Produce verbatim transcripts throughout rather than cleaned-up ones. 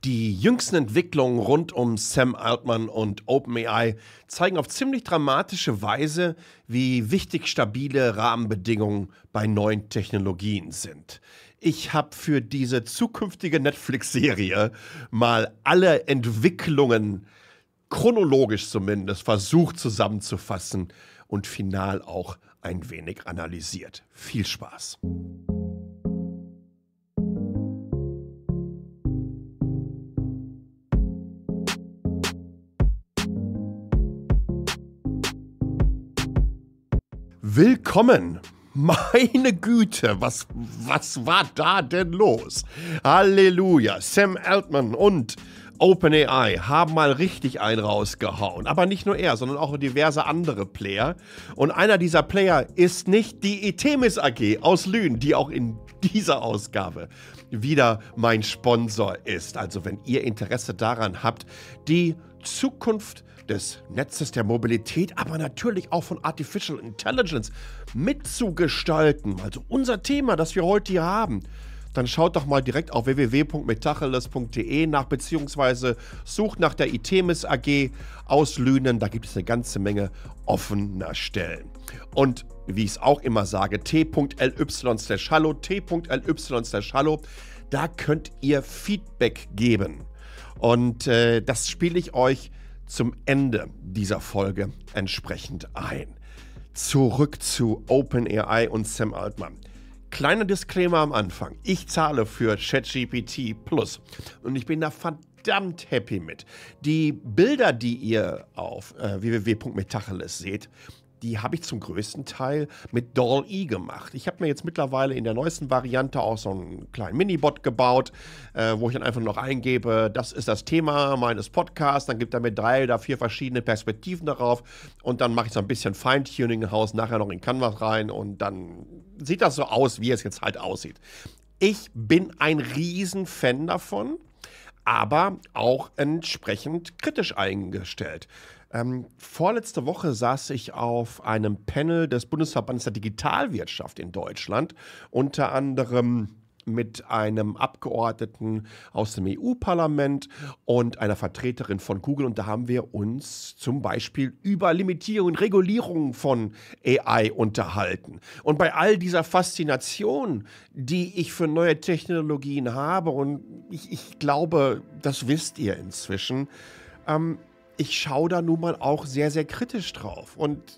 Die jüngsten Entwicklungen rund um Sam Altman und OpenAI zeigen auf ziemlich dramatische Weise, wie wichtig stabile Rahmenbedingungen bei neuen Technologien sind. Ich habe für diese zukünftige Netflix-Serie mal alle Entwicklungen, chronologisch zumindest, versucht zusammenzufassen und final auch ein wenig analysiert. Viel Spaß! Willkommen! Meine Güte, was, was war da denn los? Halleluja! Sam Altman und OpenAI haben mal richtig einen rausgehauen. Aber nicht nur er, sondern auch diverse andere Player. Und einer dieser Player ist nicht die Itemis A G aus Lünen, die auch in dieser Ausgabe wieder mein Sponsor ist. Also wenn ihr Interesse daran habt, die Zukunft des Netzes der Mobilität, aber natürlich auch von Artificial Intelligence mitzugestalten, also unser Thema, das wir heute hier haben, dann schaut doch mal direkt auf w w w punkt metacheles punkt d e nach, beziehungsweise sucht nach der Itemis A G aus Lünen. Da gibt es eine ganze Menge offener Stellen. Und wie ich es auch immer sage, t.ly slash hallo, t.ly slash hallo, da könnt ihr Feedback geben. Und äh, das spiele ich euch zum Ende dieser Folge entsprechend ein. Zurück zu OpenAI und Sam Altman. Kleiner Disclaimer am Anfang. Ich zahle für ChatGPT Plus und ich bin da verdammt happy mit. Die Bilder, die ihr auf äh, w w w punkt metacheles seht, die habe ich zum größten Teil mit D A L L-E gemacht. Ich habe mir jetzt mittlerweile in der neuesten Variante auch so einen kleinen Minibot gebaut, äh, wo ich dann einfach noch eingebe, das ist das Thema meines Podcasts, dann gibt er mir drei oder vier verschiedene Perspektiven darauf und dann mache ich so ein bisschen Feintuning, haue es nachher noch in Canvas rein und dann sieht das so aus, wie es jetzt halt aussieht. Ich bin ein Riesenfan davon, aber auch entsprechend kritisch eingestellt. Ähm, vorletzte Woche saß ich auf einem Panel des Bundesverbandes der Digitalwirtschaft in Deutschland, unter anderem mit einem Abgeordneten aus dem E U-Parlament und einer Vertreterin von Google. Und da haben wir uns zum Beispiel über Limitierung und Regulierung von A I unterhalten. Und bei all dieser Faszination, die ich für neue Technologien habe, und ich, ich glaube, das wisst ihr inzwischen, ähm, ich schaue da nun mal auch sehr, sehr kritisch drauf. Und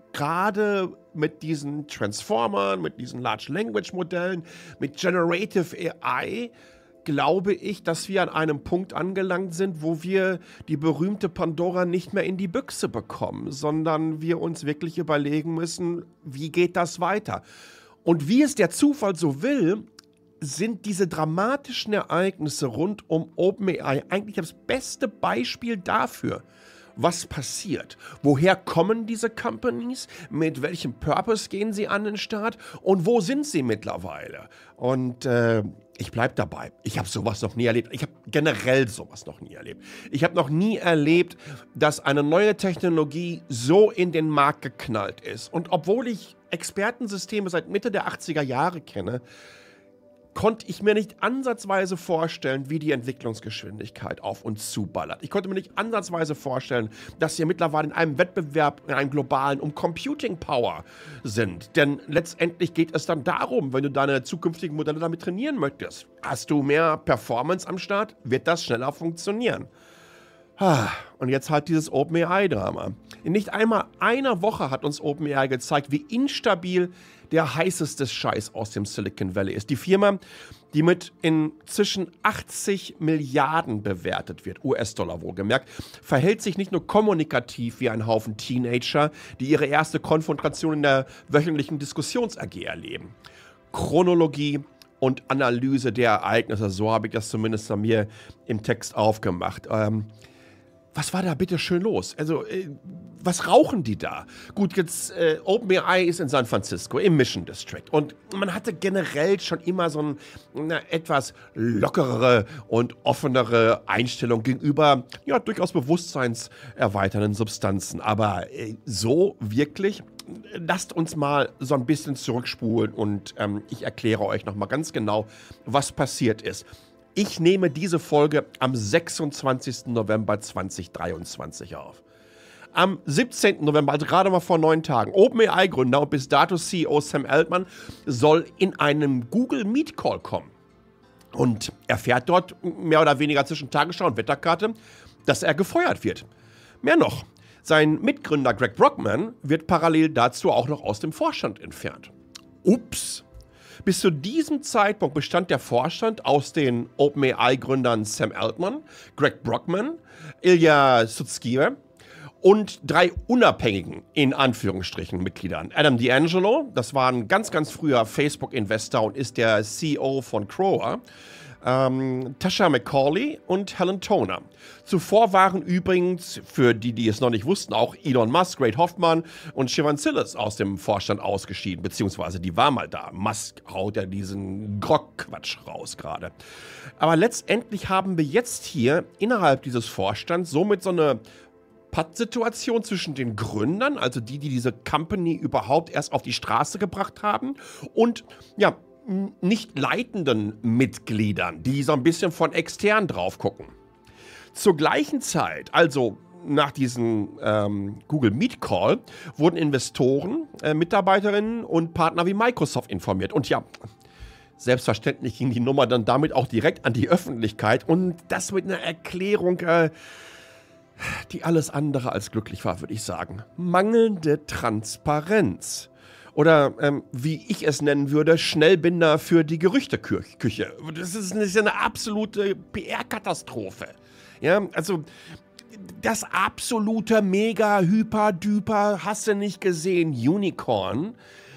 gerade mit diesen Transformern, mit diesen Large Language Modellen, mit Generative A I, glaube ich, dass wir an einem Punkt angelangt sind, wo wir die berühmte Pandora nicht mehr in die Büchse bekommen, sondern wir uns wirklich überlegen müssen, wie geht das weiter? Und wie es der Zufall so will, sind diese dramatischen Ereignisse rund um OpenAI eigentlich das beste Beispiel dafür, was passiert. Woher kommen diese Companies? Mit welchem Purpose gehen sie an den Start? Und wo sind sie mittlerweile? Und äh, ich bleibe dabei. Ich habe sowas noch nie erlebt. Ich habe generell sowas noch nie erlebt. Ich habe noch nie erlebt, dass eine neue Technologie so in den Markt geknallt ist. Und obwohl ich Expertensysteme seit Mitte der achtziger Jahre kenne, konnte ich mir nicht ansatzweise vorstellen, wie die Entwicklungsgeschwindigkeit auf uns zuballert. Ich konnte mir nicht ansatzweise vorstellen, dass wir mittlerweile in einem Wettbewerb, in einem globalen, um Computing Power sind. Denn letztendlich geht es dann darum, wenn du deine zukünftigen Modelle damit trainieren möchtest. Hast du mehr Performance am Start, wird das schneller funktionieren. Und jetzt halt dieses OpenAI-Drama. In nicht einmal einer Woche hat uns OpenAI gezeigt, wie instabil der heißeste Scheiß aus dem Silicon Valley ist. Die Firma, die mit inzwischen achtzig Milliarden bewertet wird, U S-Dollar wohlgemerkt, verhält sich nicht nur kommunikativ wie ein Haufen Teenager, die ihre erste Konfrontation in der wöchentlichen Diskussions-A G erleben. Chronologie und Analyse der Ereignisse, so habe ich das zumindest bei mir im Text aufgemacht. Ähm, Was war da bitte schön los? Also, äh, was rauchen die da? Gut, jetzt äh, OpenAI ist in San Francisco, im Mission District. Und man hatte generell schon immer so ein, eine etwas lockerere und offenere Einstellung gegenüber, ja, durchaus bewusstseinserweiternden Substanzen. Aber äh, so wirklich, lasst uns mal so ein bisschen zurückspulen und ähm, ich erkläre euch nochmal ganz genau, was passiert ist. Ich nehme diese Folge am sechsundzwanzigsten November zweitausenddreiundzwanzig auf. Am siebzehnten November, also gerade mal vor neun Tagen, OpenAI-Gründer und bis dato C E O Sam Altman soll in einen Google Meet Call kommen. Und erfährt dort mehr oder weniger zwischen Tagesschau und Wetterkarte, dass er gefeuert wird. Mehr noch, sein Mitgründer Greg Brockman wird parallel dazu auch noch aus dem Vorstand entfernt. Ups. Bis zu diesem Zeitpunkt bestand der Vorstand aus den OpenAI-Gründern Sam Altman, Greg Brockman, Ilya Sutskever und drei unabhängigen, in Anführungsstrichen, Mitgliedern. Adam D'Angelo, das war ein ganz, ganz früher Facebook-Investor und ist der C E O von Quora. Ähm, Tasha McCauley und Helen Toner. Zuvor waren übrigens, für die, die es noch nicht wussten, auch Elon Musk, Reid Hoffman und Siobhan Silas aus dem Vorstand ausgeschieden, beziehungsweise die war mal da. Musk haut ja diesen Grog-Quatsch raus gerade. Aber letztendlich haben wir jetzt hier innerhalb dieses Vorstands somit so eine Pattsituation zwischen den Gründern, also die, die diese Company überhaupt erst auf die Straße gebracht haben, und ja, nicht leitenden Mitgliedern, die so ein bisschen von extern drauf gucken. Zur gleichen Zeit, also nach diesem ähm, Google Meet Call, wurden Investoren, äh, Mitarbeiterinnen und Partner wie Microsoft informiert. Und ja, selbstverständlich ging die Nummer dann damit auch direkt an die Öffentlichkeit und das mit einer Erklärung, äh, die alles andere als glücklich war, würde ich sagen. Mangelnde Transparenz. Oder ähm, wie ich es nennen würde, Schnellbinder für die Gerüchteküche. Das ist eine, eine absolute P R-Katastrophe. Ja, also das absolute mega, hyper, düper, hast du nicht gesehen, Unicorn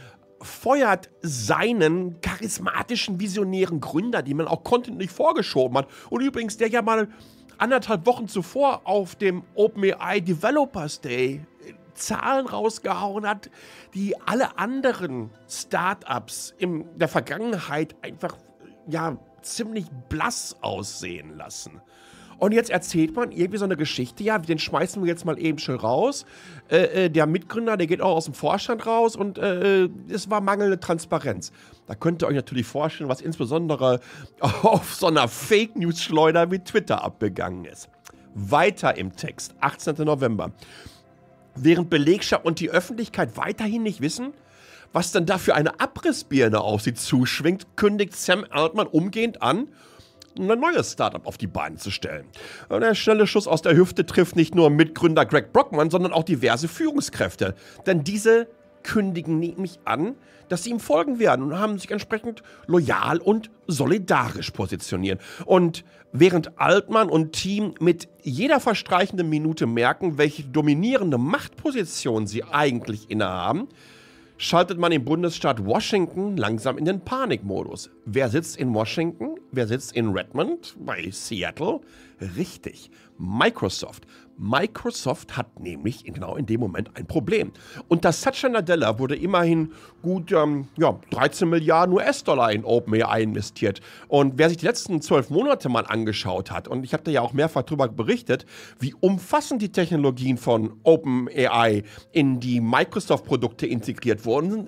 feuert seinen charismatischen, visionären Gründer, die man auch Content nicht vorgeschoben hat. Und übrigens, der ja mal anderthalb Wochen zuvor auf dem OpenAI Developers Day Zahlen rausgehauen hat, die alle anderen Startups in der Vergangenheit einfach ja ziemlich blass aussehen lassen. Und jetzt erzählt man irgendwie so eine Geschichte, ja, den schmeißen wir jetzt mal eben schnell raus. Äh, äh, der Mitgründer, der geht auch aus dem Vorstand raus und äh, es war mangelnde Transparenz. Da könnt ihr euch natürlich vorstellen, was insbesondere auf so einer Fake-News-Schleuder wie Twitter abgegangen ist. Weiter im Text, achtzehnten November. Während Belegschaft und die Öffentlichkeit weiterhin nicht wissen, was denn da für eine Abrissbirne auf sie zuschwingt, kündigt Sam Altman umgehend an, ein neues Startup auf die Beine zu stellen. Und der schnelle Schuss aus der Hüfte trifft nicht nur Mitgründer Greg Brockman, sondern auch diverse Führungskräfte. Denn diese kündigen nämlich an, dass sie ihm folgen werden und haben sich entsprechend loyal und solidarisch positioniert. Und während Altman und Team mit jeder verstreichenden Minute merken, welche dominierende Machtposition sie eigentlich innehaben, schaltet man im Bundesstaat Washington langsam in den Panikmodus. Wer sitzt in Washington? Wer sitzt in Redmond? Bei Seattle? Richtig, Microsoft. Microsoft hat nämlich genau in dem Moment ein Problem. Unter Satya Nadella wurde immerhin gut ähm, ja, dreizehn Milliarden U S-Dollar in OpenAI investiert. Und wer sich die letzten zwölf Monate mal angeschaut hat, und ich habe da ja auch mehrfach darüber berichtet, wie umfassend die Technologien von OpenAI in die Microsoft-Produkte integriert wurden, sind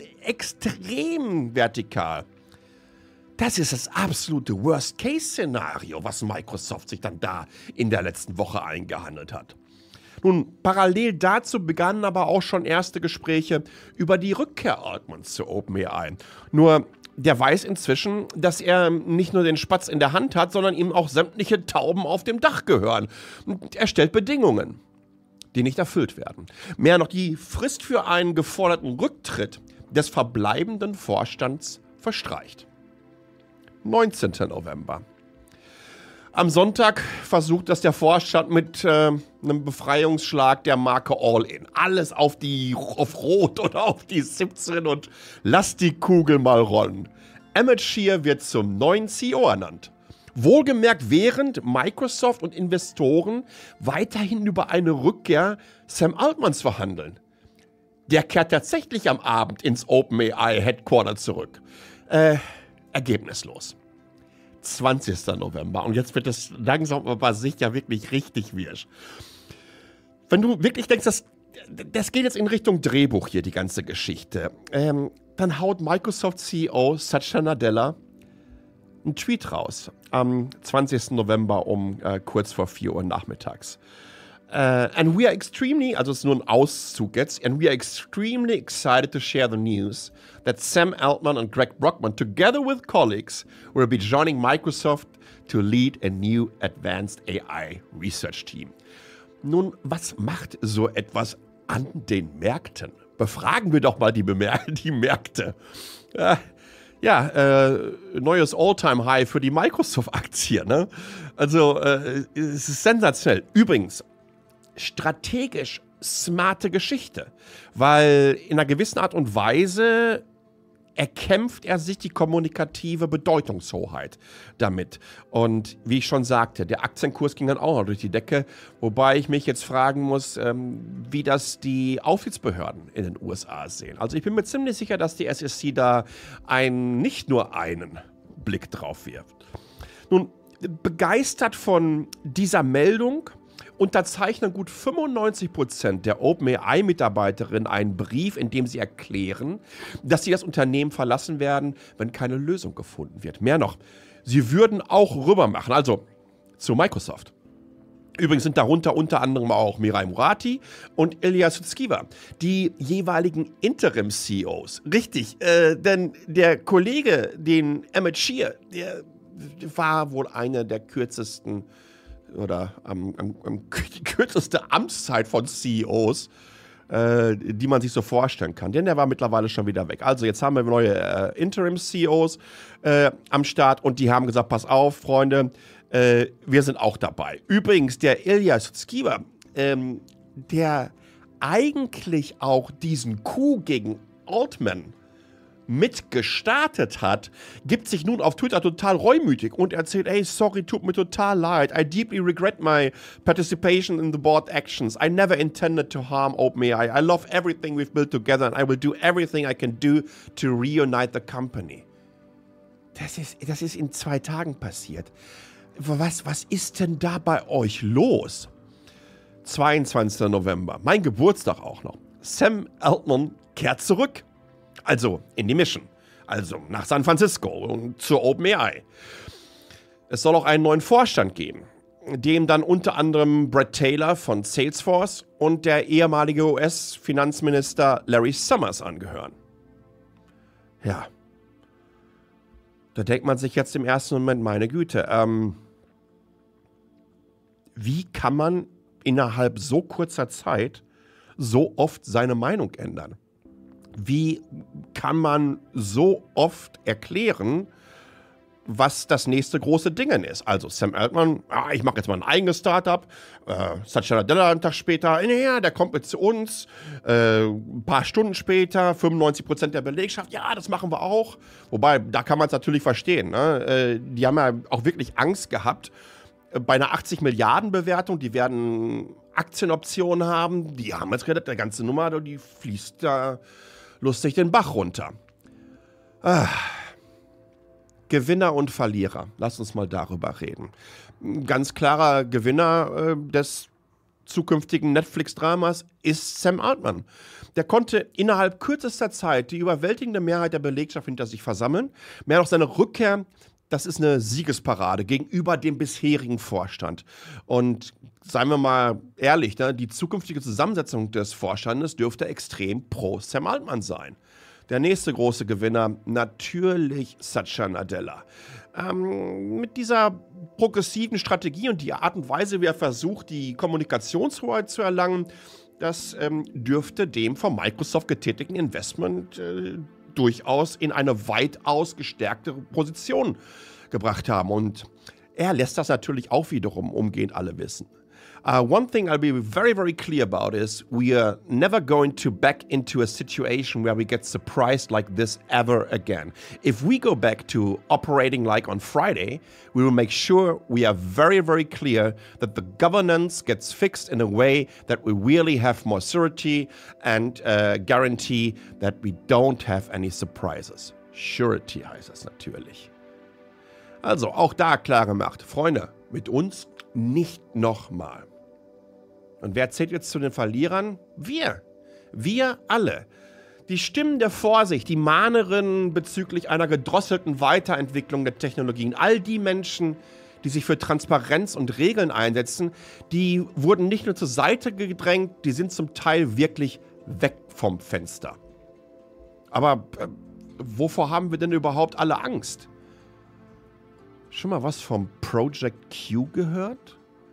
extrem vertikal. Das ist das absolute Worst-Case-Szenario, was Microsoft sich dann da in der letzten Woche eingehandelt hat. Nun, parallel dazu begannen aber auch schon erste Gespräche über die Rückkehr Altmans zu OpenAI. Nur, der weiß inzwischen, dass er nicht nur den Spatz in der Hand hat, sondern ihm auch sämtliche Tauben auf dem Dach gehören. Und er stellt Bedingungen, die nicht erfüllt werden. Mehr noch, die Frist für einen geforderten Rücktritt des verbleibenden Vorstands verstreicht. neunzehnten November. Am Sonntag versucht das der Vorstand mit äh, einem Befreiungsschlag der Marke All-In. Alles auf die auf Rot oder auf die siebzehn und lass die Kugel mal rollen. Emmett Shear wird zum neuen C E O ernannt. Wohlgemerkt, während Microsoft und Investoren weiterhin über eine Rückkehr Sam Altmans verhandeln. Der kehrt tatsächlich am Abend ins OpenAI Headquarter zurück. Äh, ergebnislos. zwanzigsten November. Und jetzt wird es langsam aber sicher wirklich richtig wirsch. Wenn du wirklich denkst, das, das geht jetzt in Richtung Drehbuch hier, die ganze Geschichte, ähm, dann haut Microsoft C E O Satya Nadella einen Tweet raus am zwanzigsten November um äh, kurz vor vier Uhr nachmittags. Uh, and we are extremely, also es ist nur ein Auszug jetzt, and we are extremely excited to share the news that Sam Altman and Greg Brockman, together with colleagues, will be joining Microsoft to lead a new advanced A I research team. Nun, was macht so etwas an den Märkten? Befragen wir doch mal die, Bemer die Märkte. Uh, Ja, äh, neues All-Time-High für die Microsoft-Aktie, ne? Also, äh, es ist sensationell. Übrigens, strategisch smarte Geschichte, weil in einer gewissen Art und Weise erkämpft er sich die kommunikative Bedeutungshoheit damit. Und wie ich schon sagte, der Aktienkurs ging dann auch noch durch die Decke, wobei ich mich jetzt fragen muss, ähm, wie das die Aufsichtsbehörden in den U S A sehen. Also ich bin mir ziemlich sicher, dass die S E C da ein, nicht nur einen Blick drauf wirft. Nun, begeistert von dieser Meldung unterzeichnen gut fünfundneunzig Prozent der OpenAI-Mitarbeiterinnen einen Brief, in dem sie erklären, dass sie das Unternehmen verlassen werden, wenn keine Lösung gefunden wird. Mehr noch, sie würden auch rüber machen, also zu Microsoft. Übrigens sind darunter unter anderem auch Mirai Murati und Ilya Sutskever, die jeweiligen Interim-C E Os. Richtig, äh, denn der Kollege, den Emmett Shear, der war wohl einer der kürzesten oder am, am, am die kürzeste Amtszeit von C E Os, äh, die man sich so vorstellen kann. Denn der war mittlerweile schon wieder weg. Also jetzt haben wir neue äh, Interim-C E Os äh, am Start und die haben gesagt, pass auf, Freunde, äh, wir sind auch dabei. Übrigens, der Ilya Sutskever, ähm, der eigentlich auch diesen Coup gegen Altman mitgestartet hat, gibt sich nun auf Twitter total reumütig und erzählt, hey, sorry, tut mir total leid. I deeply regret my participation in the board actions. I never intended to harm OpenAI. I love everything we've built together and I will do everything I can do to reunite the company. Das ist, das ist in zwei Tagen passiert. Was, was ist denn da bei euch los? zweiundzwanzigsten November, mein Geburtstag auch noch. Sam Altman kehrt zurück. Also in die Mission, also nach San Francisco und zur OpenAI. Es soll auch einen neuen Vorstand geben, dem dann unter anderem Brett Taylor von Salesforce und der ehemalige U S-Finanzminister Larry Summers angehören. Ja, da denkt man sich jetzt im ersten Moment, meine Güte, ähm, wie kann man innerhalb so kurzer Zeit so oft seine Meinung ändern? Wie kann man so oft erklären, was das nächste große Ding ist? Also Sam Altman, ah, ich mache jetzt mal ein eigenes Startup. Äh, Satya Nadella einen Tag später, naja, der kommt mit zu uns. Äh, ein paar Stunden später, fünfundneunzig Prozent der Belegschaft, ja, das machen wir auch. Wobei, da kann man es natürlich verstehen. Ne? Äh, die haben ja auch wirklich Angst gehabt. Bei einer achtzig Milliarden Bewertung, die werden Aktienoptionen haben. Die haben jetzt gedacht, der ganze Nummer, die fließt da lustig den Bach runter. Ah. Gewinner und Verlierer. Lass uns mal darüber reden. Ein ganz klarer Gewinner äh, des zukünftigen Netflix-Dramas ist Sam Altman. Der konnte innerhalb kürzester Zeit die überwältigende Mehrheit der Belegschaft hinter sich versammeln. Mehr noch seine Rückkehr, das ist eine Siegesparade gegenüber dem bisherigen Vorstand. Und seien wir mal ehrlich, ne, die zukünftige Zusammensetzung des Vorstandes dürfte extrem pro Sam Altman sein. Der nächste große Gewinner, natürlich Satya Nadella. Ähm, mit dieser progressiven Strategie und die Art und Weise, wie er versucht, die Kommunikationshoheit zu erlangen, das ähm, dürfte dem von Microsoft getätigten Investment äh, durchaus in eine weitaus gestärkte Position gebracht haben. Und er lässt das natürlich auch wiederum umgehend alle wissen. Uh, one thing I'll be very, very clear about is we are never going to back into a situation where we get surprised like this ever again. If we go back to operating like on Friday, we will make sure we are very, very clear that the governance gets fixed in a way that we really have more surety and uh, guarantee that we don't have any surprises. Surety heißt es natürlich. Also auch da klare Macht. Freunde, mit uns nicht nochmal. Und wer zählt jetzt zu den Verlierern? Wir. Wir alle. Die Stimmen der Vorsicht, die Mahnerinnen bezüglich einer gedrosselten Weiterentwicklung der Technologien, all die Menschen, die sich für Transparenz und Regeln einsetzen, die wurden nicht nur zur Seite gedrängt, die sind zum Teil wirklich weg vom Fenster. Aber äh, wovor haben wir denn überhaupt alle Angst? Schon mal was vom Project Q gehört?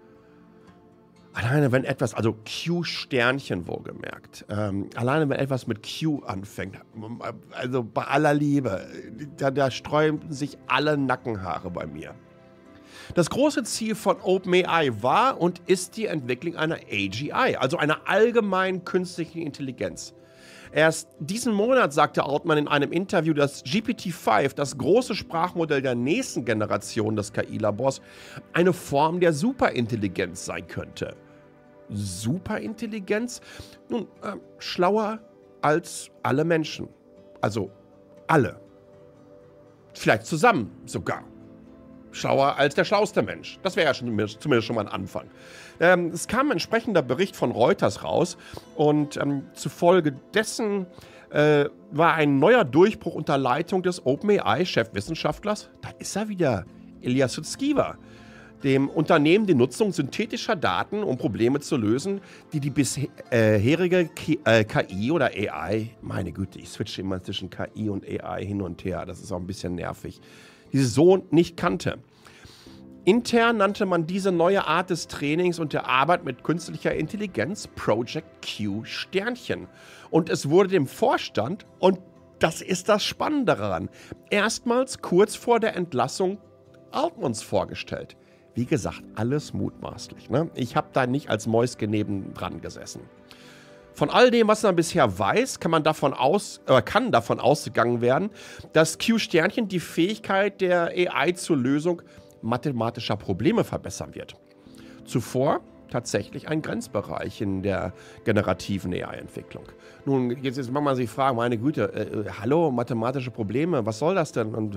Alleine wenn etwas, also Q-Sternchen wohlgemerkt, ähm, alleine wenn etwas mit Q anfängt, also bei aller Liebe, da, da sträubten sich alle Nackenhaare bei mir. Das große Ziel von OpenAI war und ist die Entwicklung einer A G I, also einer allgemeinen künstlichen Intelligenz. Erst diesen Monat sagte Altman in einem Interview, dass G P T fünf, das große Sprachmodell der nächsten Generation des K I-Labors, eine Form der Superintelligenz sein könnte. Superintelligenz? Nun, äh, schlauer als alle Menschen. Also alle. Vielleicht zusammen sogar. Schlauer als der schlauste Mensch. Das wäre ja schon, zumindest schon mal ein Anfang. Ähm, es kam ein entsprechender Bericht von Reuters raus und ähm, zufolge dessen äh, war ein neuer Durchbruch unter Leitung des OpenAI-Chefwissenschaftlers, da ist er wieder, Ilya Sutskever, dem Unternehmen die Nutzung synthetischer Daten, um Probleme zu lösen, die die bisherige K I oder A I, meine Güte, ich switche immer zwischen K I und A I hin und her, das ist auch ein bisschen nervig, diese so nicht kannte. Intern nannte man diese neue Art des Trainings und der Arbeit mit künstlicher Intelligenz Project Q Sternchen. Und es wurde dem Vorstand, und das ist das Spannende daran, erstmals kurz vor der Entlassung Altmans vorgestellt. Wie gesagt, alles mutmaßlich. Ne? Ich habe da nicht als Mäuschen nebendran gesessen. Von all dem, was man bisher weiß, kann man davon aus, äh, kann davon ausgegangen werden, dass Q-Sternchen die Fähigkeit der A I zur Lösung mathematischer Probleme verbessern wird. Zuvor tatsächlich ein Grenzbereich in der generativen A I-Entwicklung. Nun, jetzt, jetzt mag man sich fragen, meine Güte, äh, hallo, mathematische Probleme, was soll das denn? Und äh,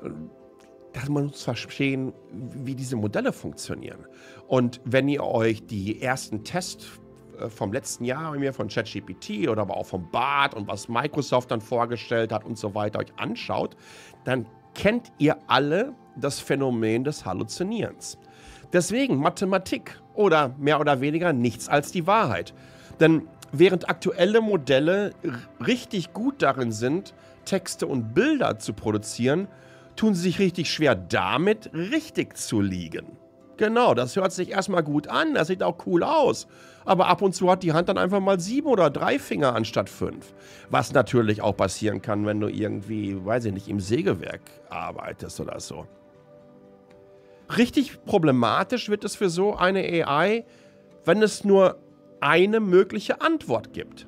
dass man muss verstehen, wie diese Modelle funktionieren. Und wenn ihr euch die ersten Tests vom letzten Jahr von ChatGPT oder aber auch vom Bard und was Microsoft dann vorgestellt hat und so weiter euch anschaut, dann kennt ihr alle das Phänomen des Halluzinierens. Deswegen Mathematik oder mehr oder weniger nichts als die Wahrheit. Denn während aktuelle Modelle richtig gut darin sind, Texte und Bilder zu produzieren, tun sie sich richtig schwer damit, richtig zu liegen. Genau, das hört sich erstmal gut an, das sieht auch cool aus. Aber ab und zu hat die Hand dann einfach mal sieben oder drei Finger anstatt fünf. Was natürlich auch passieren kann, wenn du irgendwie, weiß ich nicht, im Sägewerk arbeitest oder so. Richtig problematisch wird es für so eine A I, wenn es nur eine mögliche Antwort gibt.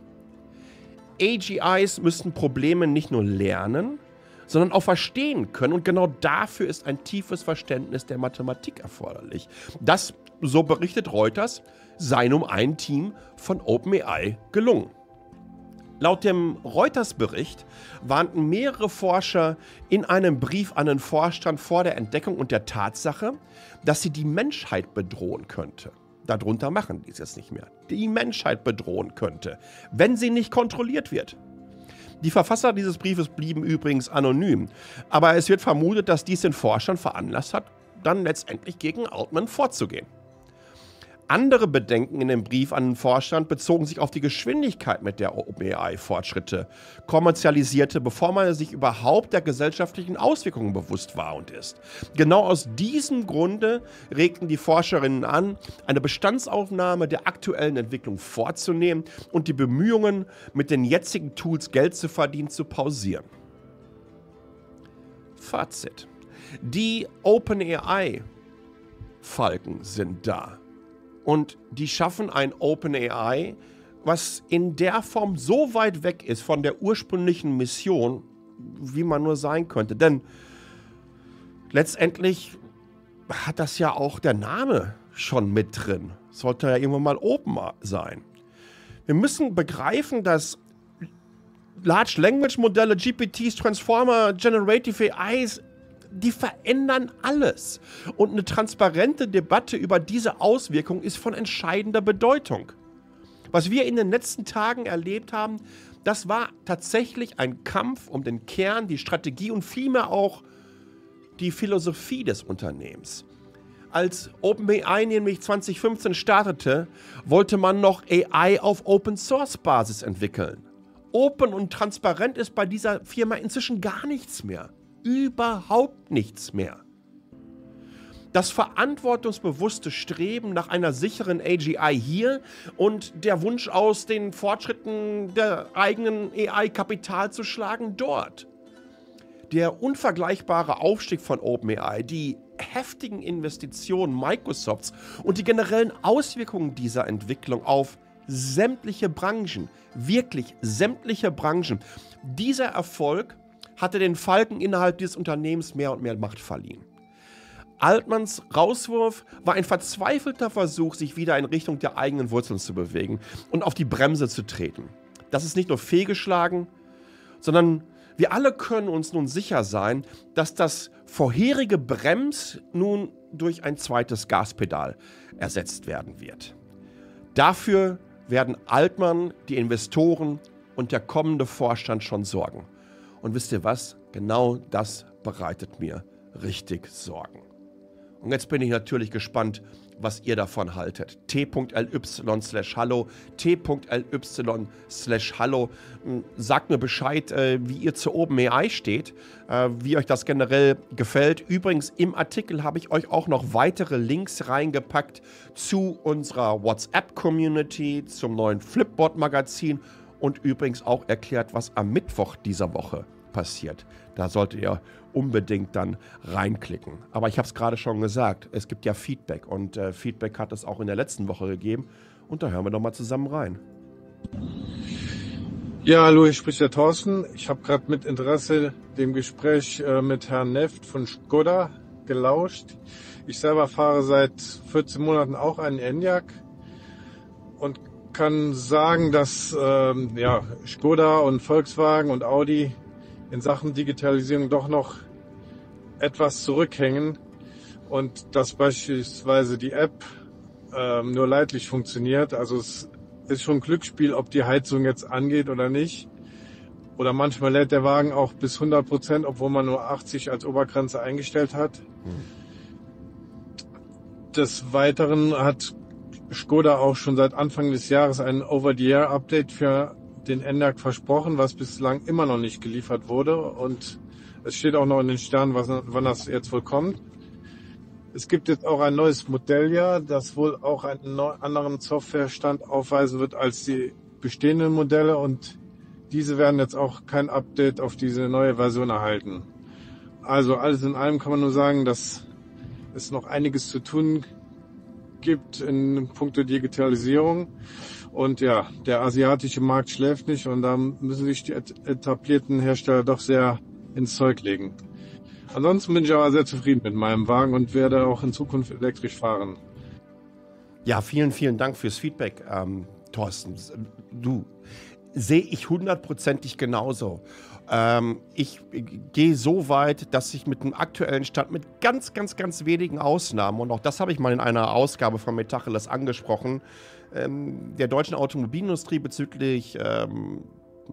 A G Is müssen Probleme nicht nur lernen, sondern auch verstehen können. Und genau dafür ist ein tiefes Verständnis der Mathematik erforderlich. Das, so berichtet Reuters, sei nun ein Team von OpenAI gelungen. Laut dem Reuters-Bericht warnten mehrere Forscher in einem Brief an den Vorstand vor der Entdeckung und der Tatsache, dass sie die Menschheit bedrohen könnte. Darunter machen die es jetzt nicht mehr. Die Menschheit bedrohen könnte, wenn sie nicht kontrolliert wird. Die Verfasser dieses Briefes blieben übrigens anonym, aber es wird vermutet, dass dies den Forschern veranlasst hat, dann letztendlich gegen Altman vorzugehen. Andere Bedenken in dem Brief an den Vorstand bezogen sich auf die Geschwindigkeit, mit der OpenAI Fortschritte kommerzialisierte, bevor man sich überhaupt der gesellschaftlichen Auswirkungen bewusst war und ist. Genau aus diesem Grunde regten die Forscherinnen an, eine Bestandsaufnahme der aktuellen Entwicklung vorzunehmen und die Bemühungen, mit den jetzigen Tools Geld zu verdienen, zu pausieren. Fazit: Die OpenAI-Falken sind da. Und die schaffen ein OpenAI, was in der Form so weit weg ist von der ursprünglichen Mission, wie man nur sein könnte. Denn letztendlich hat das ja auch der Name schon mit drin. Sollte ja irgendwann mal Open sein. Wir müssen begreifen, dass Large Language Modelle, G P Ts, Transformer, Generative A Is, die verändern alles. Und eine transparente Debatte über diese Auswirkungen ist von entscheidender Bedeutung. Was wir in den letzten Tagen erlebt haben, Das war tatsächlich ein Kampf um den Kern, die Strategie und vielmehr auch die Philosophie des Unternehmens. Als OpenAI nämlich zwanzig fünfzehn startete, wollte man noch A I auf Open-Source-Basis entwickeln. Open und transparent ist bei dieser Firma inzwischen gar nichts mehr. Überhaupt nichts mehr. Das verantwortungsbewusste Streben nach einer sicheren A G I hier und der Wunsch aus den Fortschritten der eigenen A I Kapital zu schlagen dort. Der unvergleichbare Aufstieg von OpenAI, die heftigen Investitionen Microsofts und die generellen Auswirkungen dieser Entwicklung auf sämtliche Branchen, wirklich sämtliche Branchen. Dieser Erfolg hatte den Falken innerhalb dieses Unternehmens mehr und mehr Macht verliehen. Altmans Rauswurf war ein verzweifelter Versuch, sich wieder in Richtung der eigenen Wurzeln zu bewegen und auf die Bremse zu treten. Das ist nicht nur fehlgeschlagen, sondern wir alle können uns nun sicher sein, dass das vorherige Brems nun durch ein zweites Gaspedal ersetzt werden wird. Dafür werden Altman, die Investoren und der kommende Vorstand schon sorgen. Und wisst ihr was? Genau das bereitet mir richtig Sorgen. Und jetzt bin ich natürlich gespannt, was ihr davon haltet. t.ly slash hallo, t.ly slash hallo. Sagt mir Bescheid, äh, wie ihr zu OpenAI steht, äh, wie euch das generell gefällt. Übrigens, im Artikel habe ich euch auch noch weitere Links reingepackt zu unserer WhatsApp-Community, zum neuen Flipboard-Magazin und übrigens auch erklärt, was am Mittwoch dieser Woche passiert. Da solltet ihr unbedingt dann reinklicken. Aber ich habe es gerade schon gesagt, es gibt ja Feedback und äh, Feedback hat es auch in der letzten Woche gegeben und da hören wir doch mal zusammen rein. Ja, hallo, hier spricht der Thorsten. Ich habe gerade mit Interesse dem Gespräch äh, mit Herrn Neft von Škoda gelauscht. Ich selber fahre seit vierzehn Monaten auch einen Enyaq und kann sagen, dass ähm, ja, Škoda und Volkswagen und Audi in Sachen Digitalisierung doch noch etwas zurückhängen und dass beispielsweise die App ähm, nur leidlich funktioniert. Also es ist schon ein Glücksspiel, ob die Heizung jetzt angeht oder nicht. Oder manchmal lädt der Wagen auch bis hundert Prozent, obwohl man nur achtzig als Obergrenze eingestellt hat. Des Weiteren hat Škoda auch schon seit Anfang des Jahres ein Over-the-Air-Update für den Enyaq versprochen, was bislang immer noch nicht geliefert wurde. Und es steht auch noch in den Sternen, was, wann das jetzt wohl kommt. Es gibt jetzt auch ein neues Modelljahr, das wohl auch einen neu, anderen Softwarestand aufweisen wird als die bestehenden Modelle. Und diese werden jetzt auch kein Update auf diese neue Version erhalten. Also alles in allem kann man nur sagen, dass es noch einiges zu tun gibt in puncto Digitalisierung. Und ja, der asiatische Markt schläft nicht und da müssen sich die etablierten Hersteller doch sehr ins Zeug legen. Ansonsten bin ich aber sehr zufrieden mit meinem Wagen und werde auch in Zukunft elektrisch fahren. Ja, vielen, vielen Dank fürs Feedback, ähm, Thorsten. Du, sehe ich hundertprozentig genauso. Ähm, ich gehe so weit, dass ich mit dem aktuellen Stand mit ganz, ganz, ganz wenigen Ausnahmen, und auch das habe ich mal in einer Ausgabe von Metacheles angesprochen, ähm, der deutschen Automobilindustrie bezüglich ähm,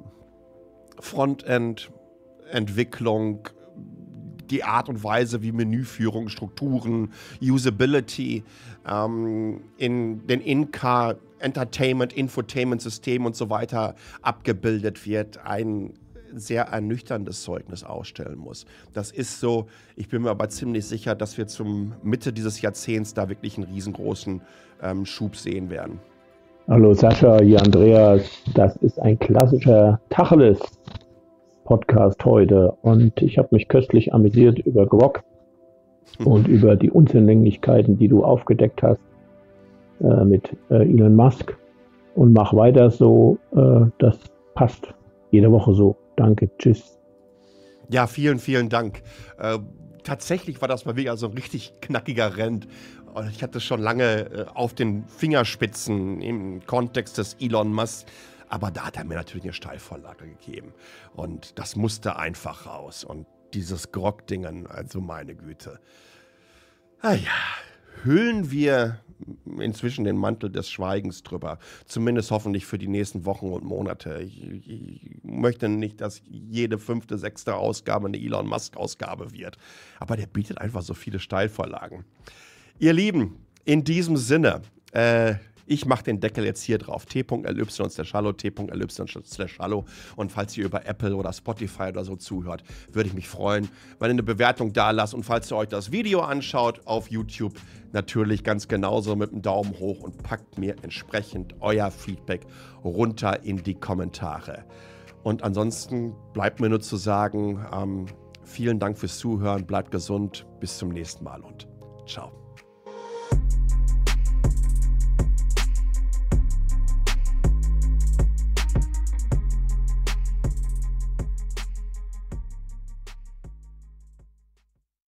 Frontend-Entwicklung, die Art und Weise, wie Menüführung, Strukturen, Usability ähm, in den In-Car Entertainment, Infotainment-System und so weiter abgebildet wird, ein sehr ernüchterndes Zeugnis ausstellen muss. Das ist so, ich bin mir aber ziemlich sicher, dass wir zum Mitte dieses Jahrzehnts da wirklich einen riesengroßen ähm, Schub sehen werden. Hallo Sascha, hier Andreas. Das ist ein klassischer Tacheles-Podcast heute und ich habe mich köstlich amüsiert über Grok und über die Unzulänglichkeiten, die du aufgedeckt hast äh, mit äh, Elon Musk, und mach weiter so, äh, das passt jede Woche so. Danke, tschüss. Ja, vielen, vielen Dank. Äh, tatsächlich war das mal wieder so ein richtig knackiger Rent. Und ich hatte schon lange äh, auf den Fingerspitzen im Kontext des Elon Musk. Aber da hat er mir natürlich eine Steilvorlage gegeben. Und das musste einfach raus. Und dieses Grog-Dingen, also meine Güte. Ah ja, hüllen wir inzwischen den Mantel des Schweigens drüber. Zumindest hoffentlich für die nächsten Wochen und Monate. Ich, ich möchte nicht, dass jede fünfte, sechste Ausgabe eine Elon Musk-Ausgabe wird. Aber der bietet einfach so viele Steilvorlagen. Ihr Lieben, in diesem Sinne, äh, ich mache den Deckel jetzt hier drauf. t.ly slash hallo, t.ly slash hallo. Und falls ihr über Apple oder Spotify oder so zuhört, würde ich mich freuen, wenn ihr eine Bewertung da lasst. Und falls ihr euch das Video anschaut auf YouTube, natürlich ganz genauso mit einem Daumen hoch und packt mir entsprechend euer Feedback runter in die Kommentare. Und ansonsten bleibt mir nur zu sagen, ähm, vielen Dank fürs Zuhören, bleibt gesund, bis zum nächsten Mal und ciao.